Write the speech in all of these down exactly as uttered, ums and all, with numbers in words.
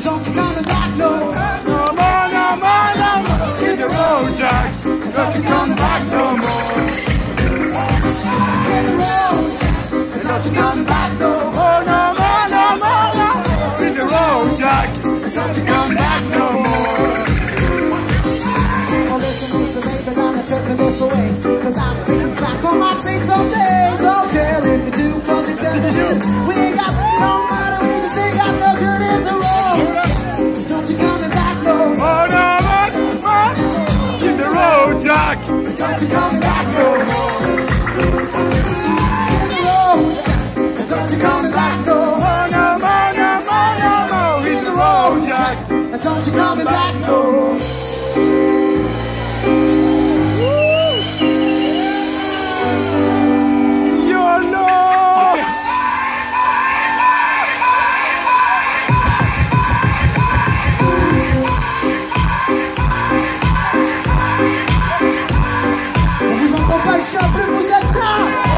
don't you come back no more. No more, no more, no more. Hit the road, Jack. Don't you come back no more. Hit the road, don't you come back no more. Oh, no more, no more, no more. Hit the road, Jack. Don't you come back no more. Oh, listen, listen, baby, now I'm taking this away. Cause I've been back on my feet some days. Oh, care if you do, cause it's done to do. We ain't got no money, we just ain't got no good in the road. Don't you coming back no more. Oh, no more, no more. Hit the road, Jack. Don't you come back no more. Hit the road, don't you coming back no more. Oh, no more, no more, no more. Hit the road, Jack. Don't you coming back no more. Chien, Plumes, vous êtes là.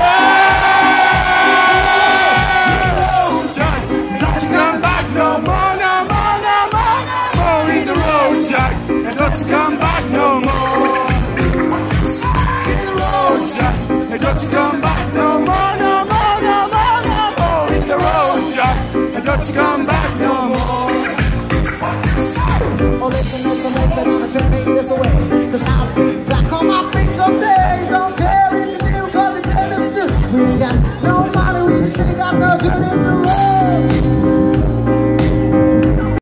Jack, don't you come back no more, no more, no more. Oh, hit the road, Jack, and don't you come back no more. Hit the road, Jack, and don't you come back no more, no more, no more, no more. Hit the road, Jack, and don't you come back no more. Oh, listen, listen, listen, I'm turning this away.